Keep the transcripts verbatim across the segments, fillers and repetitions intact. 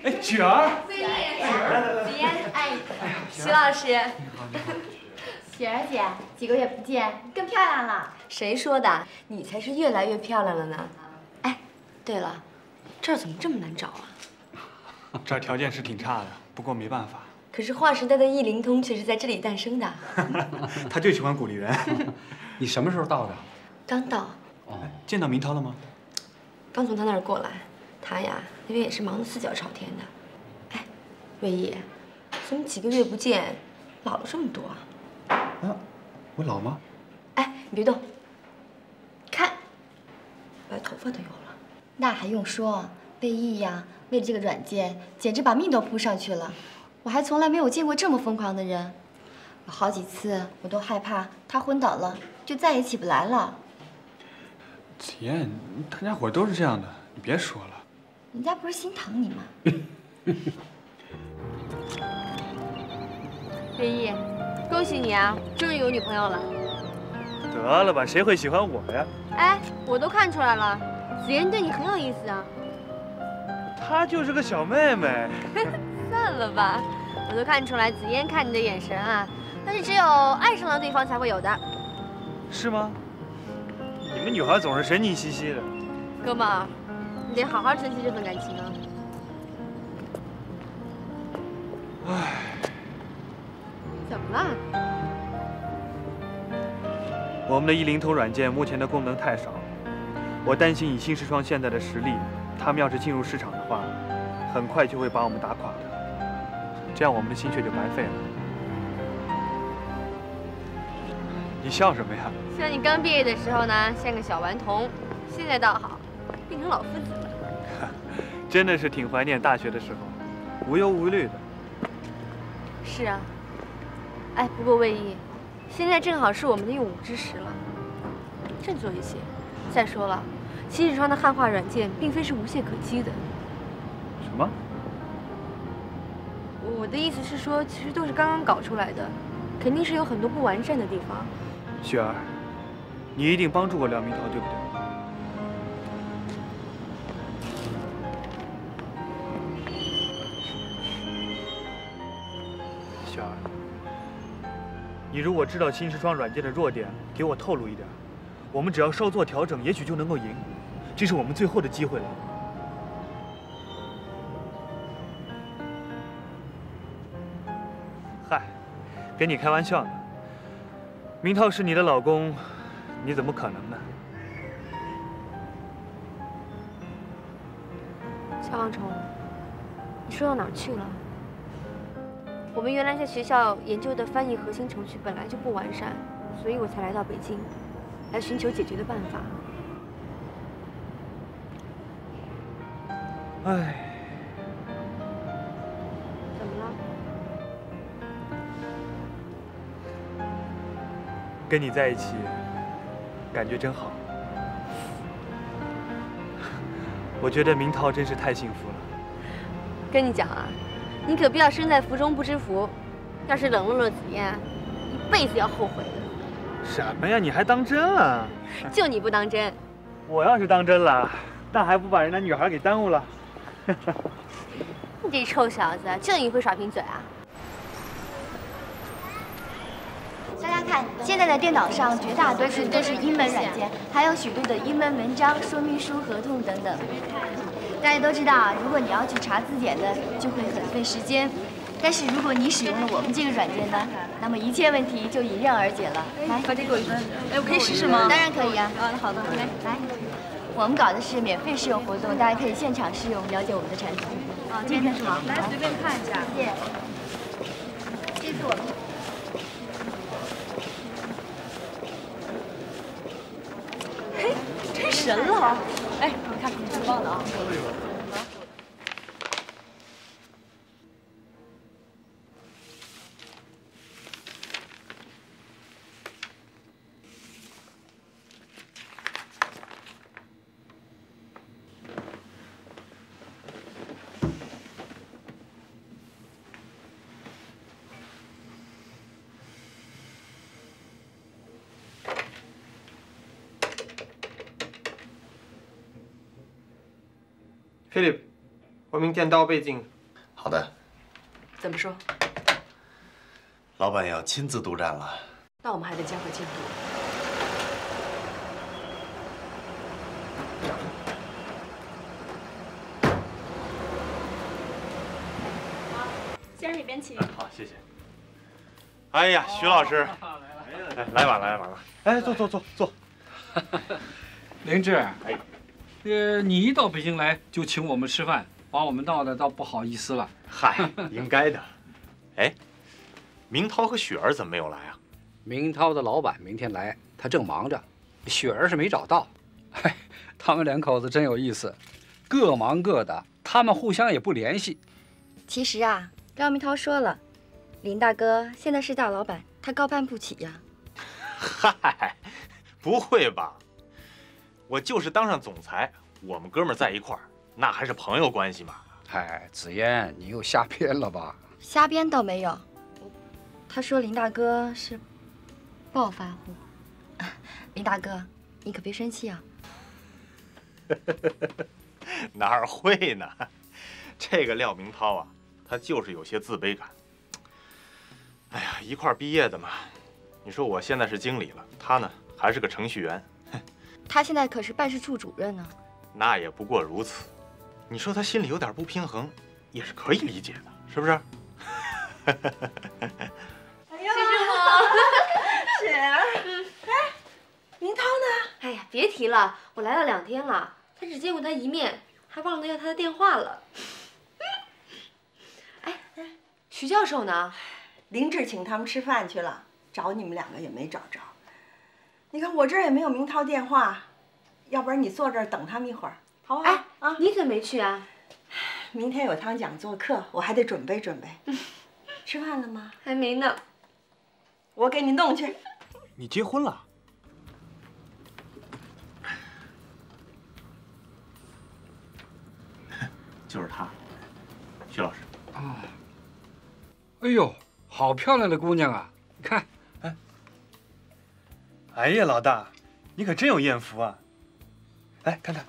哎，雪儿， 雪儿姐，子嫣，哎，徐老师， 雪儿姐，几个月不见，更漂亮了。 谁说的？你才是越来越漂亮了呢。哎，对了，这儿怎么这么难找啊？ 这儿条件是挺差的，不过没办法。 可是划时代的易灵通却是在这里诞生的。 他就喜欢鼓励人。 你什么时候到的？ 刚到。 哦， 见到明涛了吗？ 刚从他那儿过来，他呀那边也是忙得四脚朝天的。哎，魏毅，怎么几个月不见，老了这么多啊？ 啊，我老吗？ 哎，你别动，看，白头发都有了。 那还用说？魏毅呀，为了这个软件，简直把命都扑上去了。我还从来没有见过这么疯狂的人，有好几次我都害怕他昏倒了，就再也起不来了。 子嫣，大家伙都是这样的，你别说了。 人家不是心疼你吗？ 魏毅，恭喜你啊，终于有女朋友了。 得了吧，谁会喜欢我呀？ 哎，我都看出来了，子嫣对你很有意思啊。 她就是个小妹妹。 算了吧，我都看出来子嫣看你的眼神啊，那是只有爱上了对方才会有的。 是吗？你们女孩总是神经兮兮的。 哥们儿，你得好好珍惜这份感情啊。 唉， 怎么了？ 我们的易灵通软件目前的功能太少，我担心以新视窗现在的实力，他们要是进入市场的话，很快就会把我们打垮的。这样我们的心血就白费了。你笑什么呀？ 像你刚毕业的时候呢，像个小顽童，现在倒好，变成老夫子了。 真的是挺怀念大学的时候，无忧无虑的。 是啊。哎，不过魏毅，现在正好是我们的用武之时了，振作一些。再说了，新视窗的汉化软件并非是无懈可击的。 什么？ 我的意思是说，其实都是刚刚搞出来的，肯定是有很多不完善的地方。 雪儿，你一定帮助过廖明涛，对不对？雪儿，你如果知道新视窗软件的弱点，给我透露一点，我们只要稍作调整，也许就能够赢。这是我们最后的机会了。嗨，跟你开玩笑呢。明涛是你的老公，你怎么可能呢？ 小王虫，你说到哪儿去了？我们原来在学校研究的翻译核心程序本来就不完善，所以我才来到北京，来寻求解决的办法。 唉， 怎么了？ 跟你在一起，感觉真好。我觉得明涛真是太幸福了。 跟你讲啊，你可不要身在福中不知福，要是冷落了子嫣，一辈子要后悔的。 什么呀？你还当真了？ 就你不当真。 我要是当真了，那还不把人家女孩给耽误了？ 你这臭小子，就你会耍贫嘴啊！ 大家看，现在的电脑上绝大多数都是英文软件，还有许多的英文文章、说明书、合同等等。大家都知道啊，如果你要去查字典的，就会很费时间。但是如果你使用了我们这个软件呢，那么一切问题就迎刃而解了。来， 把这给我一份。哎，我可以试试吗？ 当然可以啊。 啊，好的，来来，我们搞的是免费试用活动，大家可以现场试用，了解我们的产品。 啊，今天是吗？来，随便看一下。 谢谢。这是我们。 嘿，真神了！哎，你看，挺棒的啊。 Philip，我明天到北京， 好的。 怎么说？ 老板要亲自督战了。 那我们还得加快进度。 先生这边请。 好，谢谢。哎呀，徐老师，来来晚了，来晚了。哎，坐坐坐坐。 灵芝，哎，呃，你一到北京来就请我们吃饭，把我们闹得倒不好意思了。 嗨，应该的。哎，明涛和雪儿怎么没有来啊？ 明涛的老板明天来，他正忙着，雪儿是没找到。哎，他们两口子真有意思，各忙各的，他们互相也不联系。 其实啊，廖明涛说了，林大哥现在是大老板，他高攀不起呀。 嗨，不会吧？我就是当上总裁，我们哥们儿在一块儿，那还是朋友关系嘛。 哎，紫嫣，你又瞎编了吧？ 瞎编倒没有，他说林大哥是暴发户。林大哥，你可别生气啊。 哪儿会呢？这个廖明涛啊，他就是有些自卑感。哎呀，一块儿毕业的嘛。你说我现在是经理了，他呢还是个程序员。 他现在可是办事处主任呢。 那也不过如此。你说他心里有点不平衡，也是可以理解的，是不是？ 哎呀，先生好，雪儿。哎，明涛呢？ 哎呀，别提了，我来了两天了，才只见过他一面，还忘了要他的电话了。哎，徐教授呢？ 林志请他们吃饭去了，找你们两个也没找着。你看我这儿也没有明涛电话，要不然你坐这儿等他们一会儿，好不好？ 哎，啊，你怎么没去啊？ 明天有堂讲座课，我还得准备准备。吃饭了吗？ 还没呢。 我给你弄去。 你结婚了？就是她，徐老师。 啊。哎呦，好漂亮的姑娘啊！你看。 哎。哎呀，老大，你可真有艳福啊！来看看。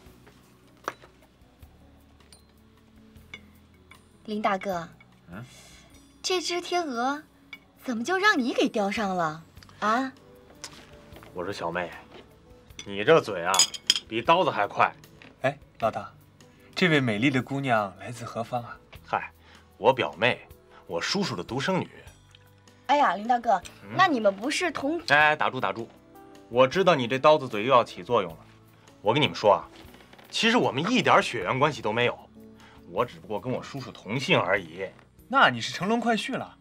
林大哥， 嗯， 这只天鹅怎么就让你给叼上了啊？ 我说小妹，你这嘴啊，比刀子还快。 哎，老大，这位美丽的姑娘来自何方啊？ 嗨，我表妹，我叔叔的独生女。 哎呀，林大哥，嗯、那你们不是同…… 哎，打住打住，我知道你这刀子嘴又要起作用了。我跟你们说啊，其实我们一点血缘关系都没有。我只不过跟我叔叔同姓而已。 那你是乘龙快婿了。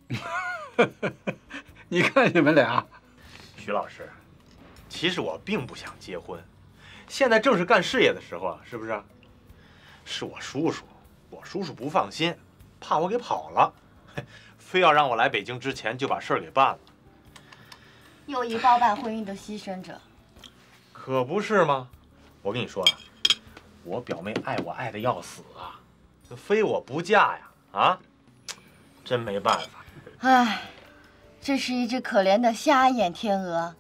你看你们俩， 徐老师，其实我并不想结婚，现在正是干事业的时候啊，是不是？是我叔叔，我叔叔不放心，怕我给跑了，非要让我来北京之前就把事儿给办了。 又一包办婚姻的牺牲者。 可不是吗？我跟你说啊，我表妹爱我爱得要死啊。非我不嫁呀！啊，真没办法。 唉，这是一只可怜的瞎眼天鹅。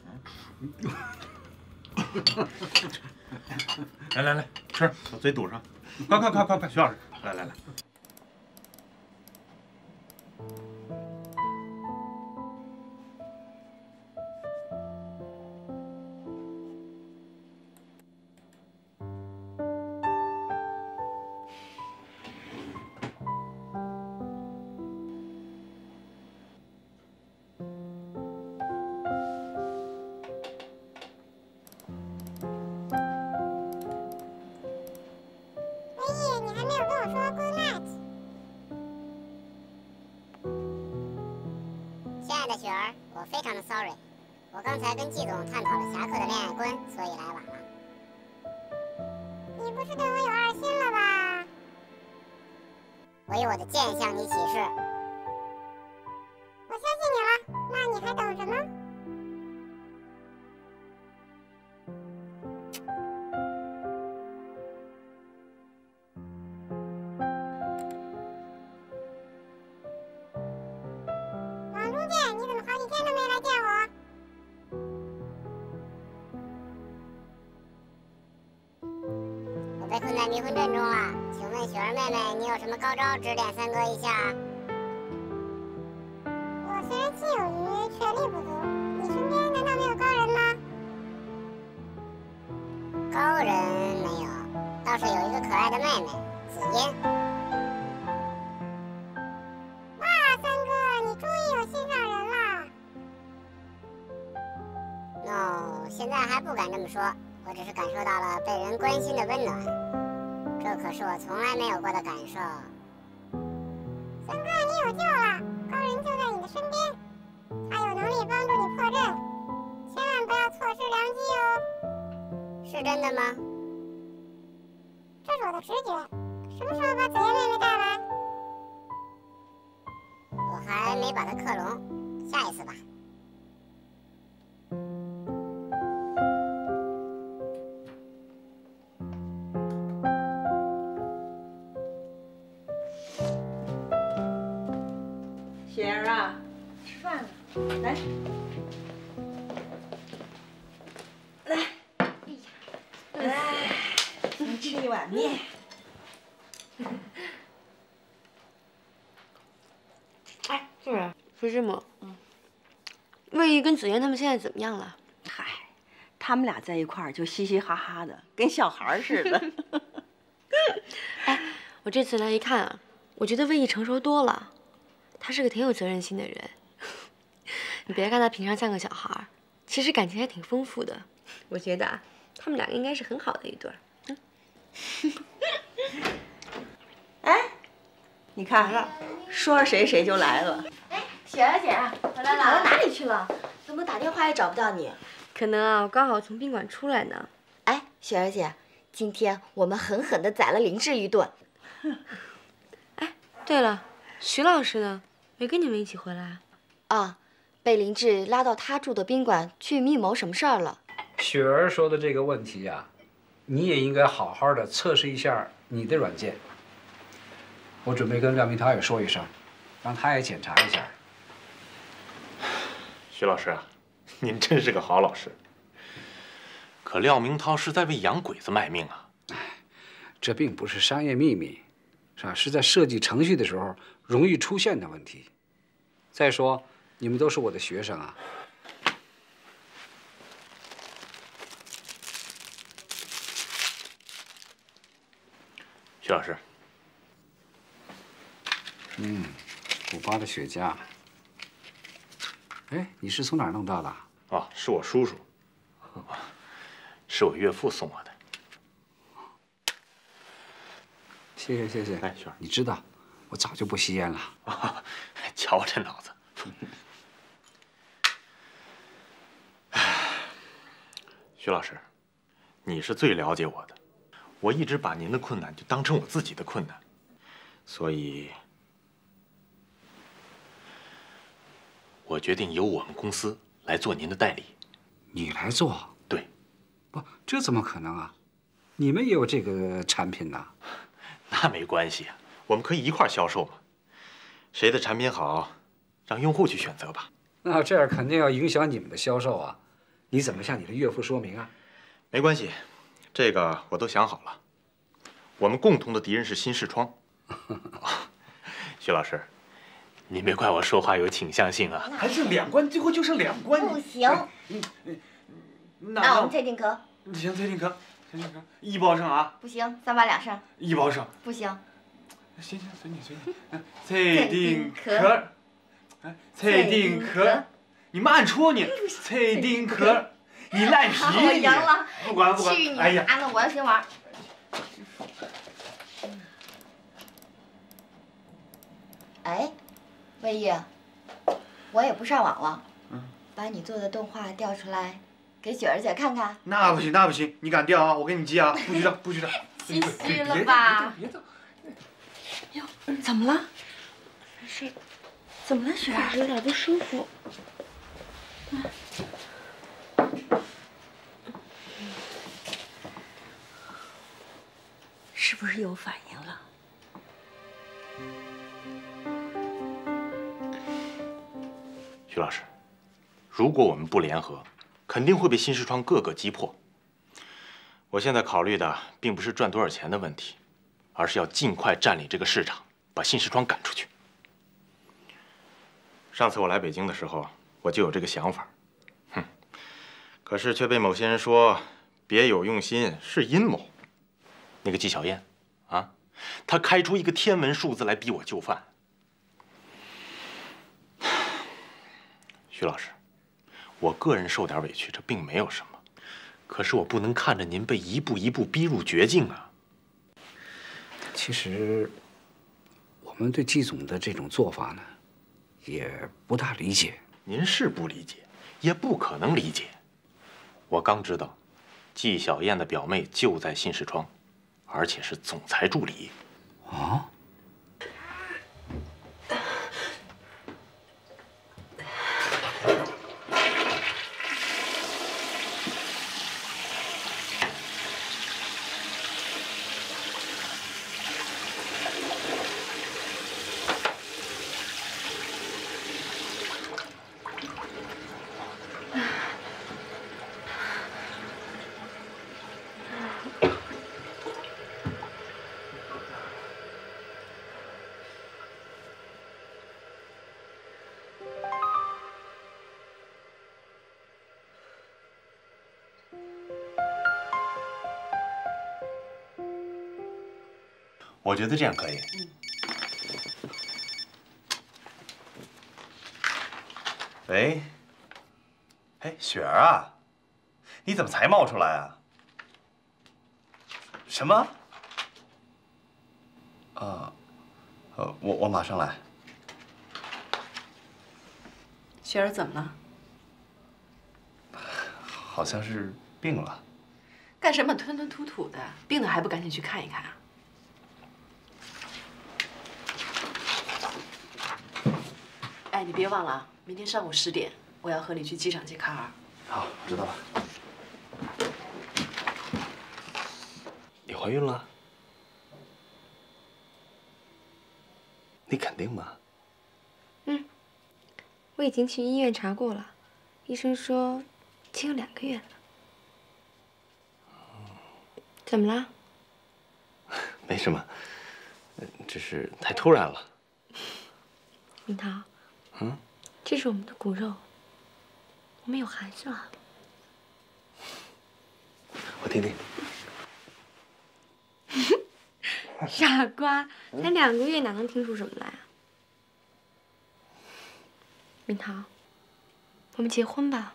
来来来，吃，把嘴堵上。快快快快快，徐老师，来来来。 雪儿，我非常的 sorry， 我刚才跟季总探讨了侠客的恋爱观，所以来晚了。你不是对我有二心了吧？我有我的剑向你起誓。我相信你了，那你还等什么？被困在迷魂阵中了，请问问雪儿妹妹，你有什么高招指点三哥一下？ 我虽然心有余，权力不足。你身边难道没有高人吗？ 高人没有，倒是有一个可爱的妹妹紫嫣。 哇，三哥，你终于有心上人了。 no， 现在还不敢这么说，我只是感受到了被人关心的温暖，这可是我从来没有过的感受。 三哥，你有救了，高人就在你的身边，他有能力帮助你破阵，千万不要错失良机哦。 是真的吗？ 这是我的直觉，什么时候把紫嫣妹妹带来？ 我还没把她克隆，下一次吧。 雪儿啊， 吃饭了， 来，来，哎呀，来，先吃一碗面。 哎，就是，说这么，嗯，魏毅跟紫嫣他们现在怎么样了？ 嗨，他们俩在一块儿就嘻嘻哈哈的，跟小孩似的。 哎，我这次来一看啊，我觉得魏毅成熟多了。他是个挺有责任心的人，你别看他平常像个小孩，其实感情还挺丰富的。我觉得啊，他们两个应该是很好的一对儿。嗯。 哎，你看，说谁谁就来了。 哎，雪儿姐，回来了。 跑到哪里去了？怎么打电话也找不到你？ 可能啊，我刚好从宾馆出来呢。 哎，雪儿姐，今天我们狠狠地宰了林志一顿。 哎，对了，徐老师呢？没跟你们一起回来啊？被林志拉到他住的宾馆去密谋什么事儿了？ 雪儿说的这个问题呀、啊，你也应该好好的测试一下你的软件。我准备跟廖明涛也说一声，让他也检查一下。 徐老师啊，您真是个好老师。可廖明涛是在为洋鬼子卖命啊！ 这并不是商业秘密，是吧？是在设计程序的时候容易出现的问题。再说，你们都是我的学生啊。 徐老师， 嗯，古巴的雪茄。哎，你是从哪儿弄到的？ 啊，是我叔叔，是我岳父送我的。 谢谢谢谢。 哎，雪儿， 你知道，我早就不吸烟了。 啊，瞧我这脑子。徐老师，你是最了解我的，我一直把您的困难就当成我自己的困难，所以，我决定由我们公司来做您的代理。 你来做？ 对。 不，这怎么可能啊？你们也有这个产品呐？ 那没关系啊，我们可以一块儿销售嘛。谁的产品好，让用户去选择吧。 那这样肯定要影响你们的销售啊！你怎么向你的岳父说明啊？ 没关系，这个我都想好了。我们共同的敌人是新视窗。徐老师，您别怪我说话有倾向性啊。 还是两关，最后就是两关。 不行。 嗯嗯， 那我们退订壳。 行，退订壳，退订壳，一包上啊。 不行，三八两上。 一包上。 不行。 行行，随你随你。退订壳，哎，退订壳，你慢戳你，退订壳，你赖皮。 我赢了。 不管不管。 去你哎呀， 妈的！我要先玩。哎，魏毅，我也不上网了，嗯，把你做的动画调出来，给雪儿姐看看。 那不行，那不行，你敢调啊？我给你记啊！不许调，不许调。 心虚了吧？ 别动！ 哟，怎么了？ 没事。 怎么了，雪儿？ 有点不舒服。 嗯。是不是有反应了？ 徐老师，如果我们不联合，肯定会被新视窗各个击破。我现在考虑的并不是赚多少钱的问题， 而是要尽快占领这个市场，把信视窗赶出去。上次我来北京的时候，我就有这个想法，哼，可是却被某些人说别有用心，是阴谋。那个纪晓燕，啊，她开出一个天文数字来逼我就范。徐老师，我个人受点委屈，这并没有什么，可是我不能看着您被一步一步逼入绝境啊。 其实，我们对季总的这种做法呢，也不大理解。 您是不理解，也不可能理解。我刚知道，纪晓燕的表妹就在信视窗，而且是总裁助理。 啊？ 我觉得这样可以。 嗯。喂，哎，雪儿啊，你怎么才冒出来啊？什么？啊，呃，我我马上来。 雪儿怎么了？ 好像是病了。 干什么吞吞吐吐的？病了还不赶紧去看一看啊？ 哎，你别忘了啊！明天上午十点，我要和你去机场接卡尔。 好，我知道了。 你怀孕了？你肯定吗？ 嗯，我已经去医院查过了，医生说已经有两个月了。怎么了？ 没什么，只是太突然了。 明涛。 嗯， 这是我们的骨肉，我们有孩子了。 我听听。 傻瓜，才两个月哪能听出什么来啊？明涛，我们结婚吧。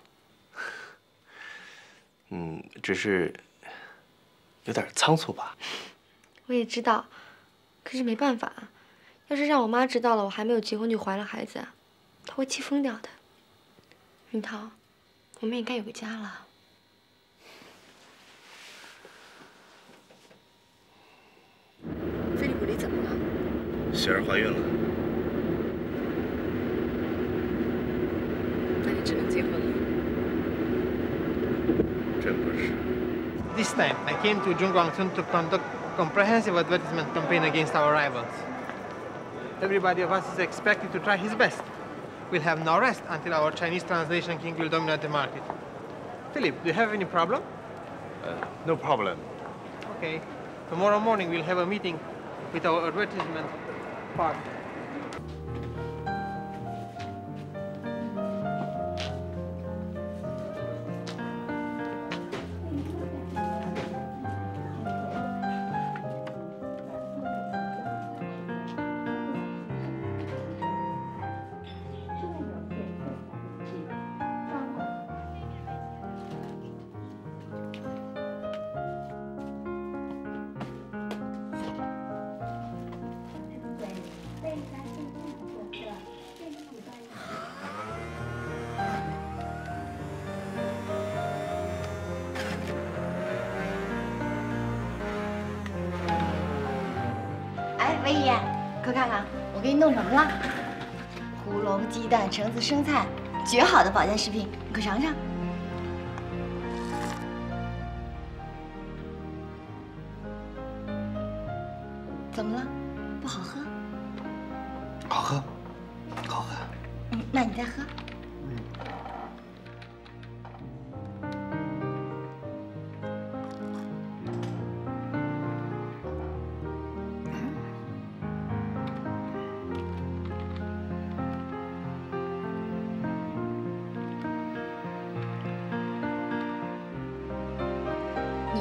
嗯，只是有点仓促吧。 我也知道，可是没办法，要是让我妈知道了我还没有结婚就怀了孩子， 他会气疯掉的，明涛，我们也该有个家了。 菲利普，你怎么了？ 雪儿怀孕了， 那你只能结婚了。 真不是。 This time, I came to Zhongguancun to conduct comprehensive advertisement campaign against our rivals. Everybody of us is expected to try his best. We'll have no rest until our Chinese translation king will dominate the market. Philip, do you have any problem? Uh, no problem. Okay. Tomorrow morning we'll have a meeting with our advertisement partner. 魏姨，快看看我给你弄什么了？胡萝卜、鸡蛋、橙子、生菜，绝好的保健食品，你快尝尝。怎么了？不好喝？ 好喝，好喝。 嗯，那你再喝。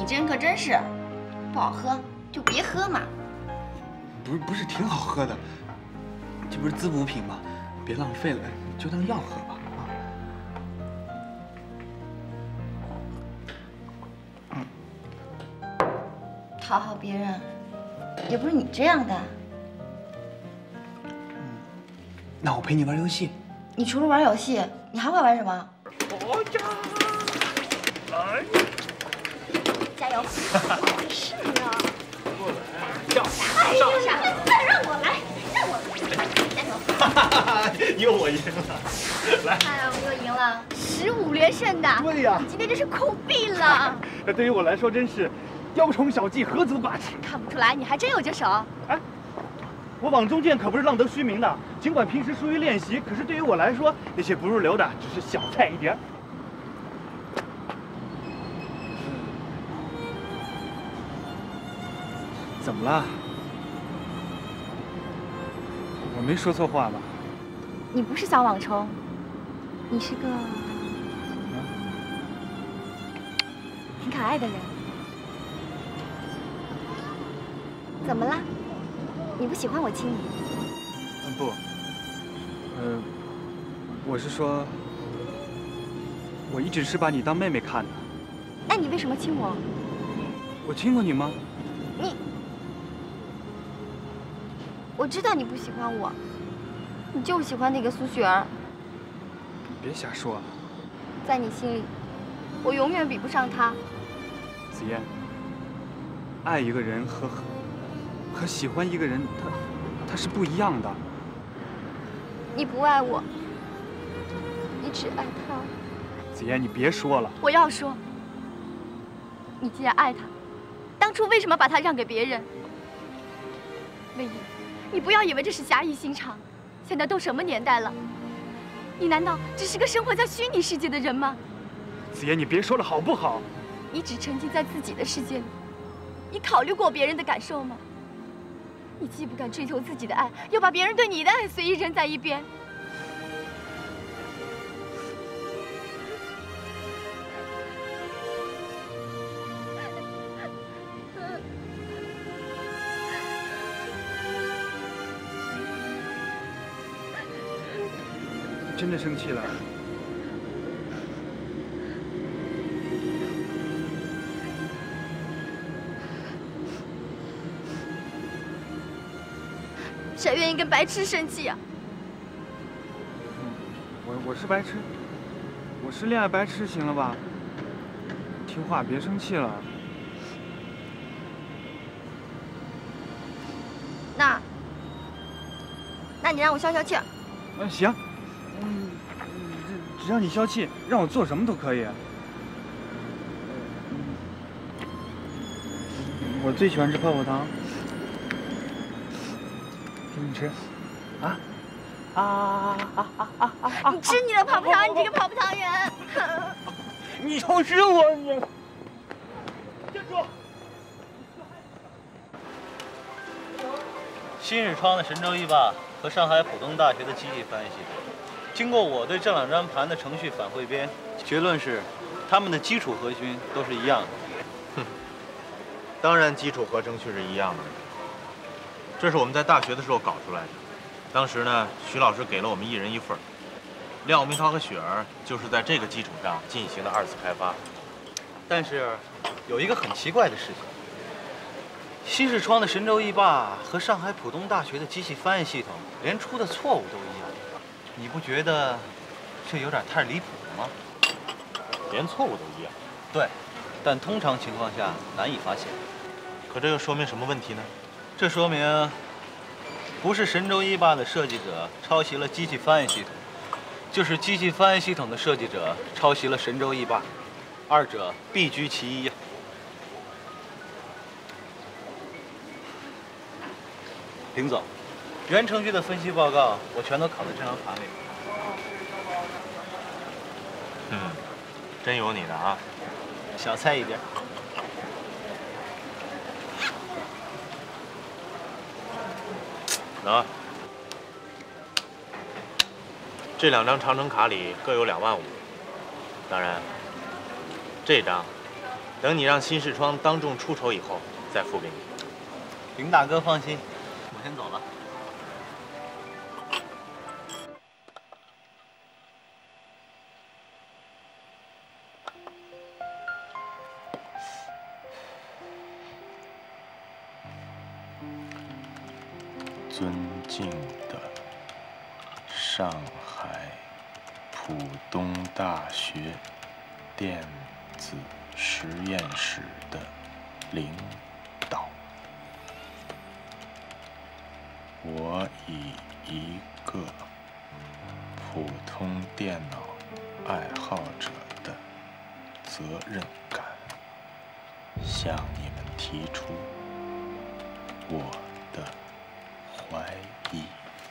你这人可真是，不好喝就别喝嘛。 不是不是挺好喝的，这不是滋补品吗？别浪费了，就当药喝吧。 啊。讨好别人，也不是你这样的。 那我陪你玩游戏。 你除了玩游戏，你还会玩什么？ 来， 加油！ 是啊。 过来，上哎呀，再让我来，让我来，加油！ 哈哈哈，又我赢了，来。 哎呀，我又赢了，十五连胜的。 对呀， 你今天真是酷毙了。 这对于我来说真是雕虫小技，何足挂齿。 看不出来，你还真有这手。 哎，我网中剑可不是浪得虚名的，尽管平时疏于练习，可是对于我来说，那些不入流的只是小菜一碟。怎么了？我没说错话吧？ 你不是小网虫，你是个挺可爱的人。怎么了？你不喜欢我亲你？ 嗯，不。呃，我是说，我一直是把你当妹妹看的。 那你为什么亲我？ 我亲过你吗？ 你，我知道你不喜欢我，你就喜欢那个苏雪儿。 别瞎说。 在你心里，我永远比不上她。 子嫣，爱一个人和和喜欢一个人，他他是不一样的。 你不爱我，你只爱他。 子嫣，你别说了。 我要说，你既然爱他，当初为什么把他让给别人？魏一，你不要以为这是侠义心肠。现在都什么年代了，你难道只是个生活在虚拟世界的人吗？ 子嫣，你别说了好不好？ 你只沉浸在自己的世界里，你考虑过别人的感受吗？你既不敢追求自己的爱，又把别人对你的爱随意扔在一边。 真的生气了？ 谁愿意跟白痴生气呀？ 我我是白痴，我是恋爱白痴，行了吧？听话，别生气了。 那，那你让我消消气儿。 嗯，行。嗯，只只要你消气，让我做什么都可以。我最喜欢吃泡泡糖。给你吃，啊啊啊啊啊啊！ 你吃你的泡泡糖，你这个泡泡糖人！ 你就是我，你站住！ 新日昌的神州一霸和上海浦东大学的机器翻译系统，经过我对这两张盘的程序反汇编，结论是，它们的基础核心都是一样的。 哼，当然基础和程序是一样的。这是我们在大学的时候搞出来的，当时呢，徐老师给了我们一人一份。廖明涛和雪儿就是在这个基础上进行的二次开发。 但是，有一个很奇怪的事情，新视窗的神州一霸和上海浦东大学的机器翻译系统连出的错误都一样，你不觉得这有点太离谱了吗？ 连错误都一样。 对，但通常情况下难以发现。 可这又说明什么问题呢？ 这说明，不是神州一霸的设计者抄袭了机器翻译系统，就是机器翻译系统的设计者抄袭了神州一霸，二者必居其一呀。林总，原程序的分析报告我全都拷在这张盘里。 嗯，真有你的啊！ 小菜一碟。 喏，这两张长城卡里各有两万五，当然，这张等你让新视窗当众出丑以后，再付给你。 林大哥放心，我先走了。 尊敬的上海浦东大学电子实验室的领导，我以一个普通电脑爱好者的责任感，向你们提出我的怀疑。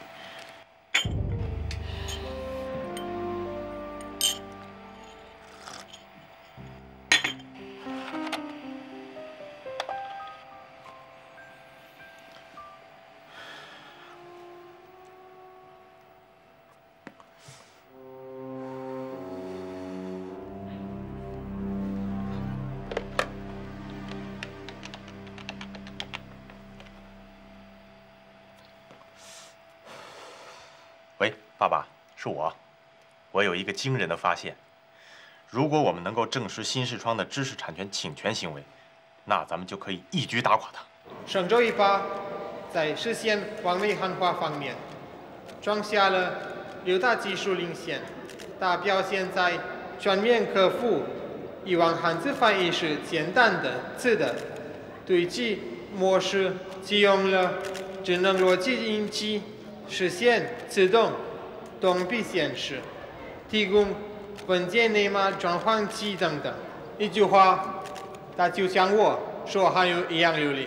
喂，爸爸，是我。我有一个惊人的发现，如果我们能够证实新视窗的知识产权侵权行为，那咱们就可以一举打垮他。 省州一把在实现完美汉化方面创下了六大技术领先，它表现在全面克服以往汉字翻译时简单的字的堆积模式，启用了智能逻辑引擎实现自动动笔显示，提供文件内码转换器等等。一句话，它就像我说汉语一样流利。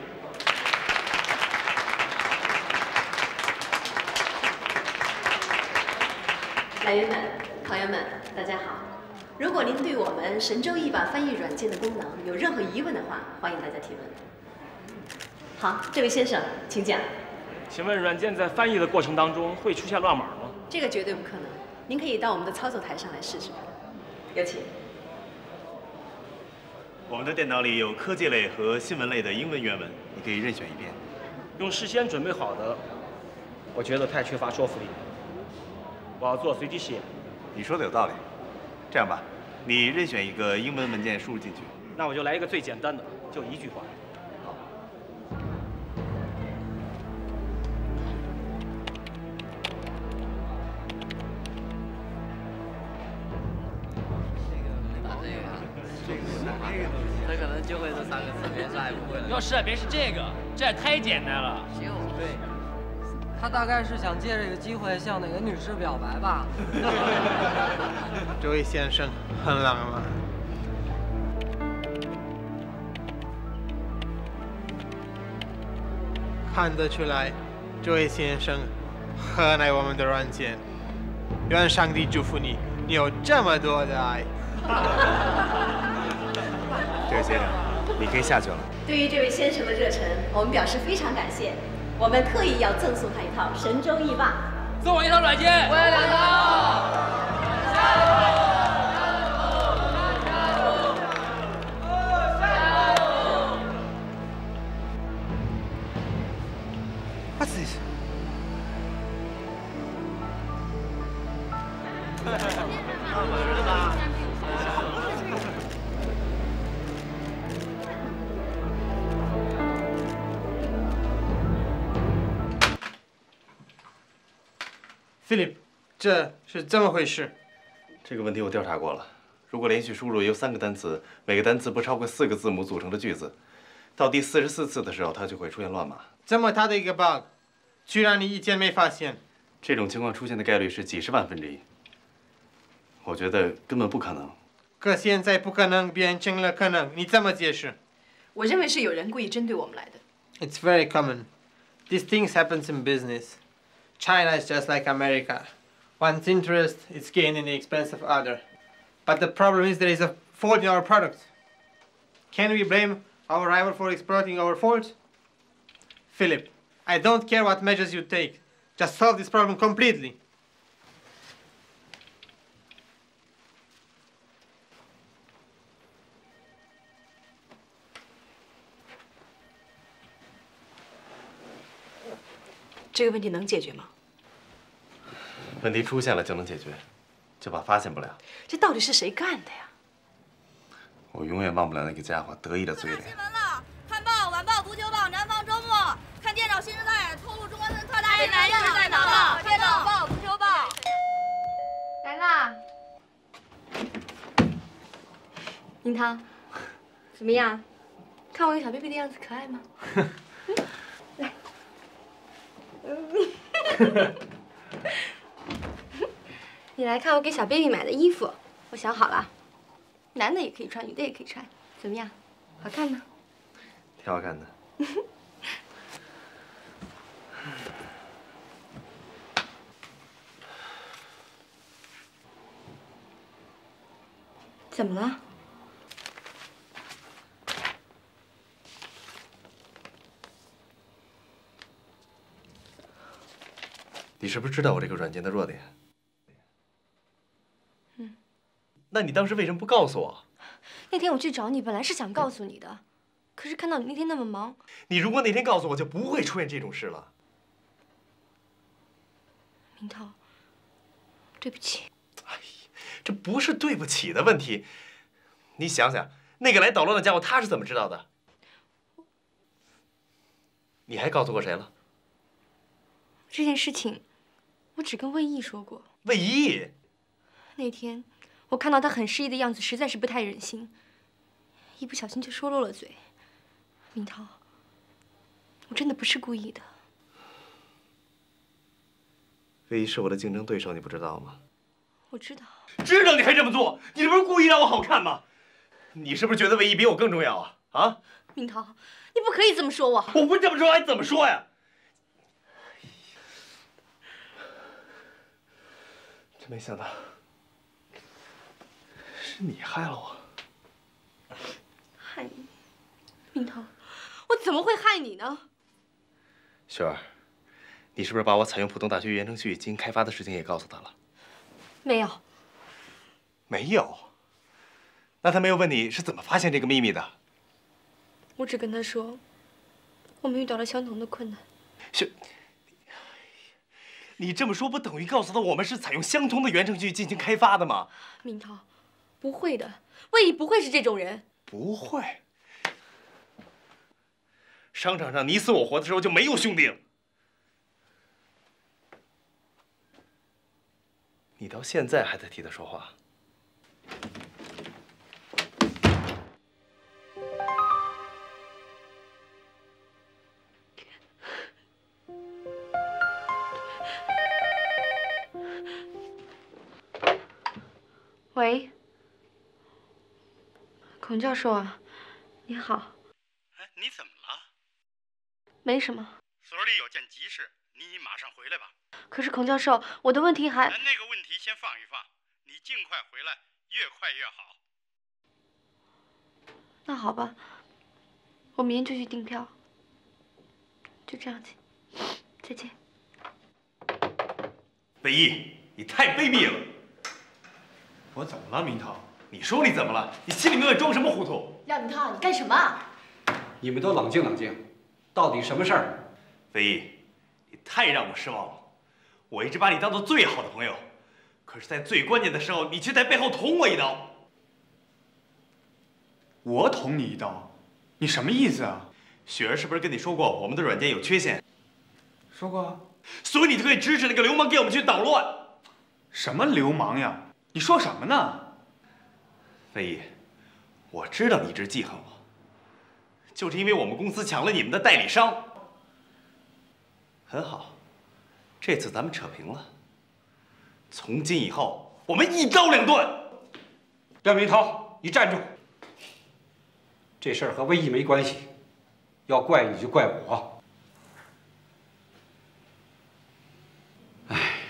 来宾们、朋友们，大家好！如果您对我们神州译把翻译软件的功能有任何疑问的话，欢迎大家提问。好，这位先生，请讲。 请问软件在翻译的过程当中会出现乱码吗？ 这个绝对不可能。您可以到我们的操作台上来试试看。有请。 我们的电脑里有科技类和新闻类的英文原文，你可以任选一遍。 用事先准备好的，我觉得太缺乏说服力。我要做随机实验。 你说的有道理。这样吧，你任选一个英文文件输入进去。 那我就来一个最简单的，就一句话。 他可能就会这三个字，别啥也不会了。 要是别是这个，这也太简单了。 就对， 他大概是想借这个机会向哪个女士表白吧。 这位先生很浪漫。看得出来，这位先生很爱我们的软件。愿上帝祝福你，你有这么多的爱。 这位先生，你可以下去了。 对于这位先生的热忱，我们表示非常感谢。我们特意要赠送他一套神州译霸， 送我一套软件，我也两套。 What's this? Philip， 这是怎么回事？ 这个问题我调查过了。如果连续输入由三个单词，每个单词不超过四个字母组成的句子，到第四十四次的时候，它就会出现乱码。 这么大的一个 bug， 居然你以前没发现？ 这种情况出现的概率是几十万分之一。我觉得根本不可能。 可现在不可能变成了可能，你怎么解释？ 我认为是有人故意针对我们来的。 It's very common. These things happens in business. China is just like America. One's interest is gained in the expense of other. But the problem is there is a fault in our product. Can we blame our rival for exploiting our faults? Philip, I don't care what measures you take. Just solve this problem completely. 这个问题能解决吗？ 问题出现了就能解决，就怕发现不了。 这到底是谁干的呀？ 我永远忘不了那个家伙得意的嘴脸。 新闻了，看报、晚报、足球报、南方周末，看电脑新时代，透露中关村特大新闻，一直在南报、电脑报、足球报。 来啦，樱桃，怎么样？看我有小 baby 的样子可爱吗？来，你来看我给小 baby 买的衣服，我想好了，男的也可以穿，女的也可以穿，怎么样？好看吗？ 挺好看的。 怎么了？ 你是不是知道我这个软件的弱点？ 嗯。 那你当时为什么不告诉我？ 那天我去找你，本来是想告诉你的，可是看到你那天那么忙。 你如果那天告诉我，就不会出现这种事了。 明涛，对不起。 哎呀，这不是对不起的问题。你想想，那个来捣乱的家伙，他是怎么知道的？你还告诉过谁了？ 这件事情，我只跟魏毅说过。 魏毅？ 那天我看到他很失意的样子，实在是不太忍心，一不小心就说漏了嘴。明涛，我真的不是故意的。 魏毅是我的竞争对手，你不知道吗？ 我知道。 知道你还这么做，你这不是故意让我好看吗？你是不是觉得魏毅比我更重要啊？啊？ 明涛，你不可以这么说我。 我不这么说还怎么说呀？真没想到，是你害了我。 害你，明涛，我怎么会害你呢？ 雪儿，你是不是把我采用浦东大学原程序进行开发的事情也告诉他了？ 没有。 没有？那他没有问你是怎么发现这个秘密的？ 我只跟他说，我们遇到了相同的困难。 雪，你这么说不等于告诉他我们是采用相同的原程序进行开发的吗？ 明涛，不会的，魏毅不会是这种人。 不会。商场上你死我活的时候就没有兄弟了。你到现在还在替他说话。 喂，孔教授啊，你好。 哎，你怎么了？ 没什么。 所里有件急事，你马上回来吧。 可是孔教授，我的问题还…… 那个问题先放一放，你尽快回来，越快越好。 那好吧，我明天就去订票。就这样子，再见。 魏毅，你太卑鄙了！ 我怎么了，明涛？ 你说你怎么了？你心里面装什么糊涂？ 廖明涛，你干什么？ 你们都冷静冷静，到底什么事儿？ 魏毅，你太让我失望了。我一直把你当做最好的朋友，可是，在最关键的时候，你却在背后捅我一刀。 我捅你一刀？你什么意思啊？ 雪儿是不是跟你说过我们的软件有缺陷？ 说过啊。 所以你就可以支持那个流氓给我们去捣乱？ 什么流氓呀？你说什么呢？ 魏毅，我知道你一直记恨我，就是因为我们公司抢了你们的代理商。很好，这次咱们扯平了。从今以后，我们一刀两断。 廖明涛，你站住！这事儿和魏毅没关系，要怪你就怪我。唉，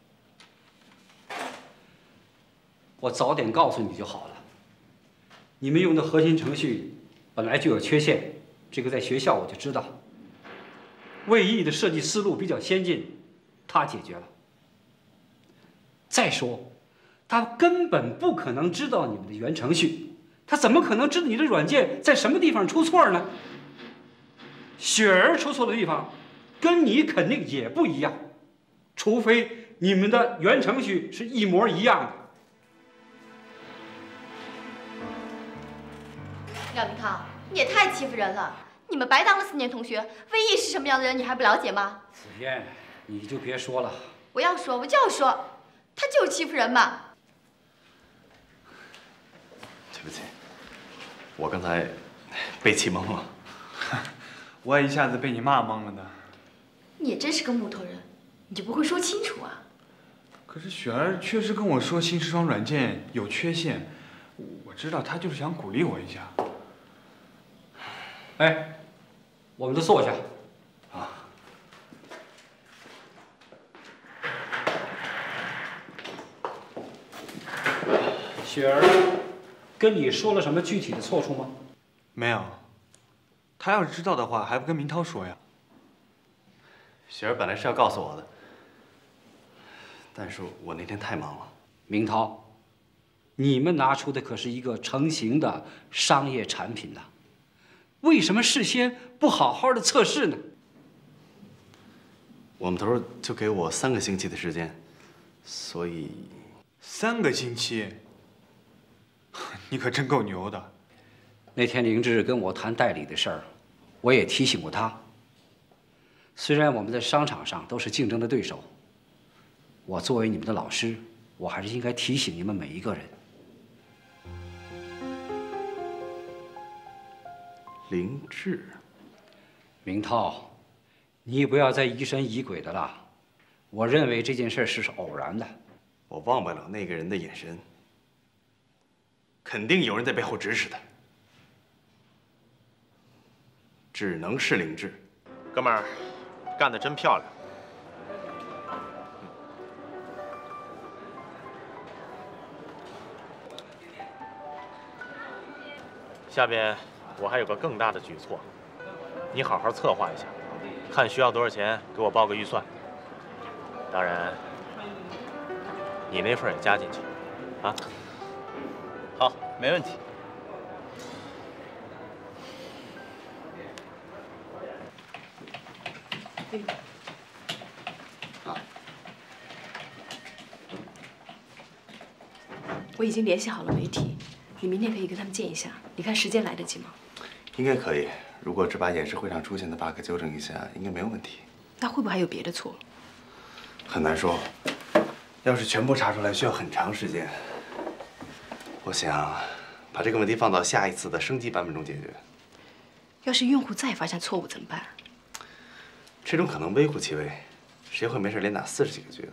我早点告诉你就好了。你们用的核心程序本来就有缺陷，这个在学校我就知道。魏毅的设计思路比较先进，他解决了。再说，他根本不可能知道你们的原程序，他怎么可能知道你的软件在什么地方出错呢？雪儿出错的地方， 跟你肯定也不一样，除非你们的原程序是一模一样的。 廖明涛，你也太欺负人了！你们白当了四年同学，魏毅是什么样的人，你还不了解吗？ 子燕，你就别说了。 我要说，我就要说，他就是欺负人嘛！ 对不起，我刚才被气懵了。 我也一下子被你骂懵了呢。 你也真是个木头人，你就不会说清楚啊？ 可是雪儿确实跟我说新视窗软件有缺陷，我知道她就是想鼓励我一下。 哎，我们都坐下。 啊。 雪儿跟你说了什么具体的错处吗？ 没有。她要是知道的话，还不跟明涛说呀？ 雪儿本来是要告诉我的，但是我那天太忙了。 明涛，你们拿出的可是一个成型的商业产品呐，为什么事先不好好的测试呢？ 我们头就给我三个星期的时间，所以三个星期，你可真够牛的。 那天凌志跟我谈代理的事儿，我也提醒过他。虽然我们在商场上都是竞争的对手，我作为你们的老师，我还是应该提醒你们每一个人。 凌志， 明涛，你不要再疑神疑鬼的了。我认为这件事是偶然的。 我忘不了那个人的眼神，肯定有人在背后指使他。只能是凌志。 哥们儿，干得真漂亮。下边我还有个更大的举措，你好好策划一下，看需要多少钱，给我报个预算。当然，你那份也加进去，啊？ 好，没问题。 我已经联系好了媒体，你明天可以跟他们见一下。你看时间来得及吗？ 应该可以。如果只把演示会上出现的 bug 纠正一下，应该没有问题。 那会不会还有别的错？ 很难说。要是全部查出来，需要很长时间。我想把这个问题放到下一次的升级版本中解决。 要是用户再发现错误怎么办？ 这种可能微乎其微，谁会没事连打四十几个句子？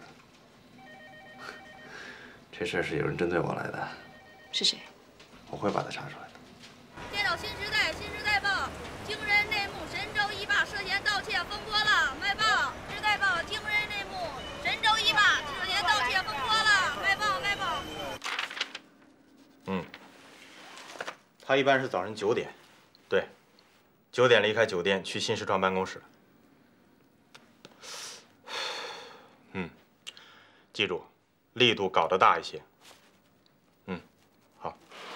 这事儿是有人针对我来的。 是谁？ 我会把它查出来的。 电脑新时代，新时代报，惊人内幕，神州一霸涉嫌盗窃风波了，卖报。时代报，惊人内幕，神州一霸涉嫌盗窃风波了，卖报卖报。 嗯，他一般是早上九点，对，九点离开酒店去新视窗办公室。嗯，记住，力度搞得大一些。嗯，好。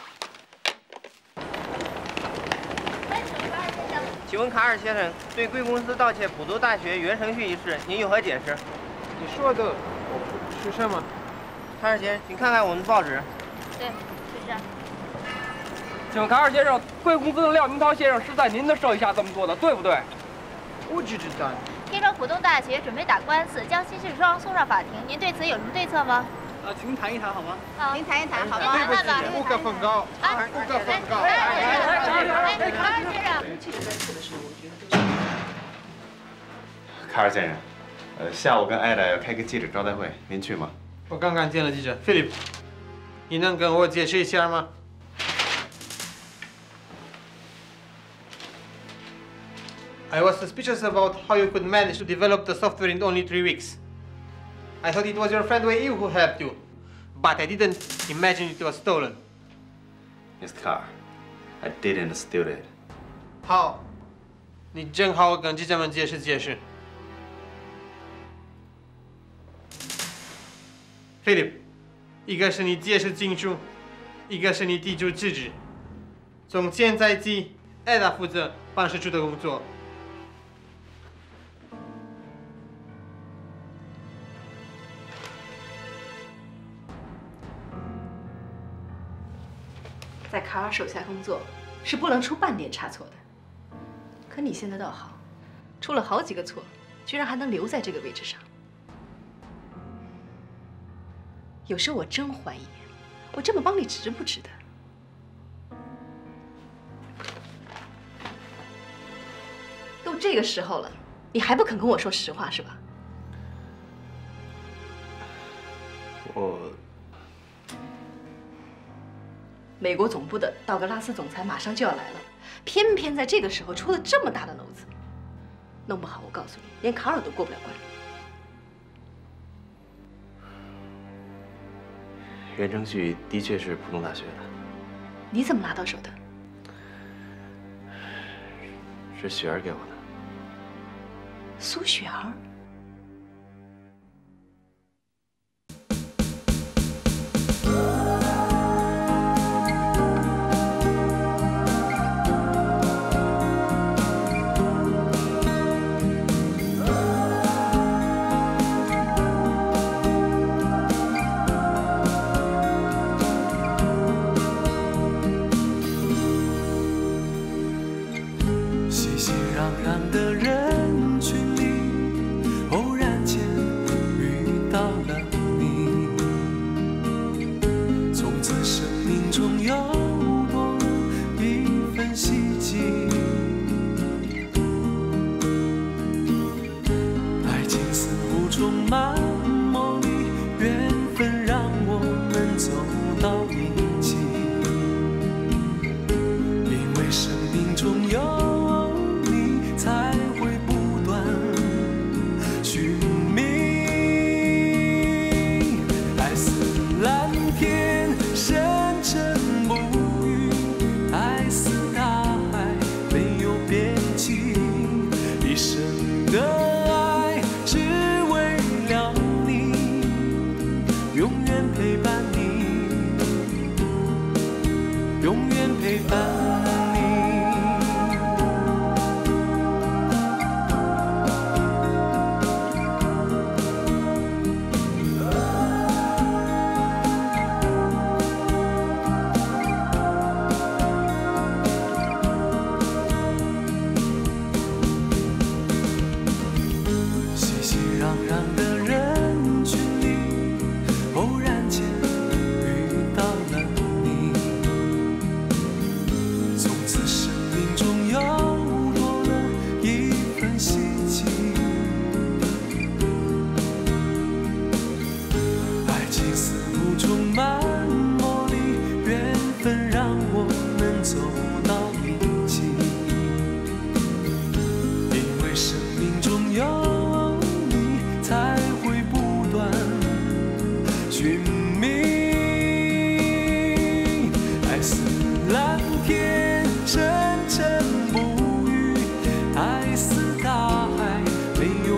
请问卡尔先生，对贵公司盗窃普渡大学原程序一事，您有何解释？ 你说的是什么？卡尔先生，请看看我们的报纸。 对，是这样。 请问卡尔先生，贵公司的廖明涛先生是在您的手下这么做的，对不对？ 我只知道。 听说浦东大学准备打官司，将新视窗送上法庭，您对此有什么对策吗？ 呃，请您谈一谈好吗？ 好，您谈一谈好吗？ 对不起， 吧， 不可奉告，不可奉告。 哎，卡尔先生。 卡尔先生，呃，下午跟艾达要开个记者招待会，您去吗？ 我刚刚见了记者 Philip， 你能跟我解释一下吗？I was suspicious about how you could manage to develop the software in only three weeks. I thought it was your friend Wei Yu who helped you, but I didn't imagine it was stolen. Miss Carr, I didn't steal it. 好，你正好跟记者们解释解释。Philip， 一个是你解释清楚，一个是你提出制止。从现在起，艾达负责办事处的工作。 在卡尔手下工作是不能出半点差错的。可你现在倒好，出了好几个错，居然还能留在这个位置上。有时候我真怀疑，我这么帮你值不值得？都这个时候了，你还不肯跟我说实话是吧？ 我。 美国总部的道格拉斯总裁马上就要来了，偏偏在这个时候出了这么大的篓子，弄不好我告诉你，连卡尔都过不了关。 原程序的确是普通大学的， 你怎么拿到手的？ 是雪儿给我的。 苏雪儿。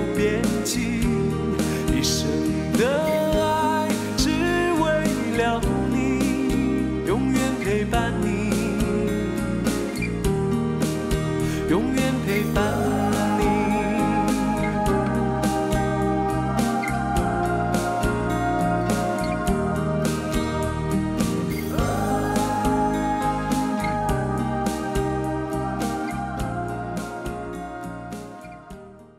一生的爱，只为了。